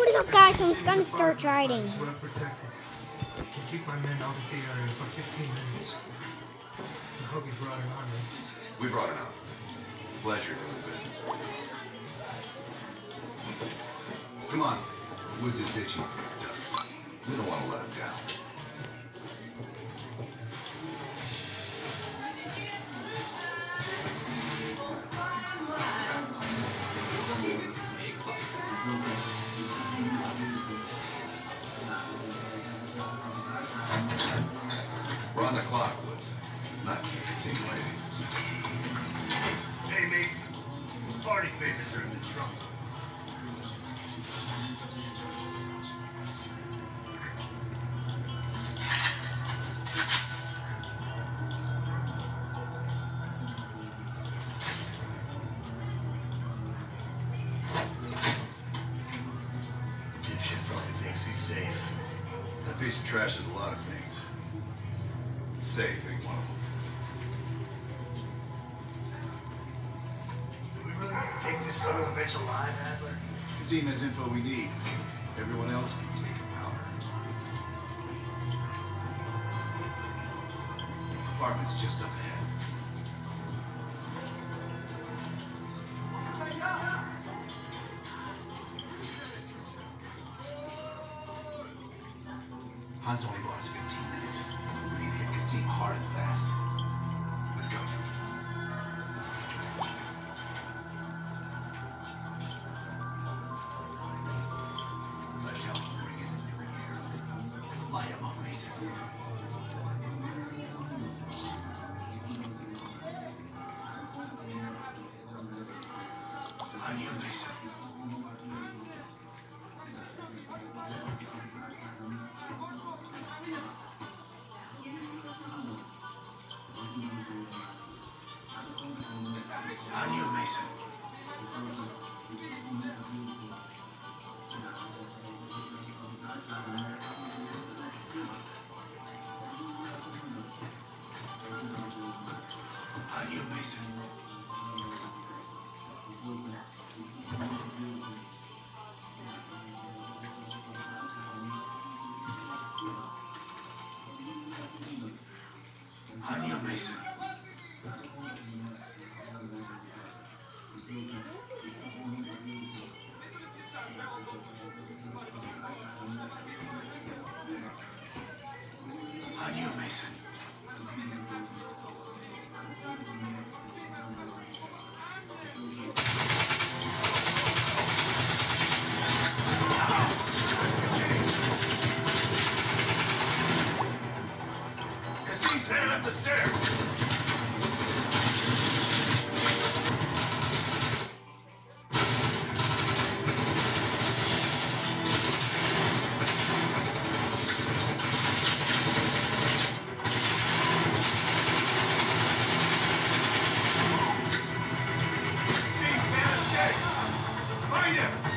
What is up, guys? So I'm just gonna start riding. Well protected. I can keep my men out of the area for 15 minutes. I hope you brought an army. We brought it up. Pleasure doing business. Come on. Woods is itching for your dust. We don't want to let him down. We're on the clock, Woods. It's not keep us waiting. Hey, Mason. Party favors are in the trunk. Dipshit probably thinks he's safe. That piece of trash is a lot of things. Safe ain't one of them. Do we really need to take this son of a bitch alive, Adler? Zim has info we need. Everyone else can take him out. Apartment's just up ahead. Hans only bought us 15 minutes. We need to hit Kasim hard and fast. Let's go. Let's help him bring in the new year. Light him up, Mason. On you, Mason. On you, Mason. On you, Mason. On you, Mason. On you, Mason. Kasim's headed up the stairs. Kasim can't escape. Find him.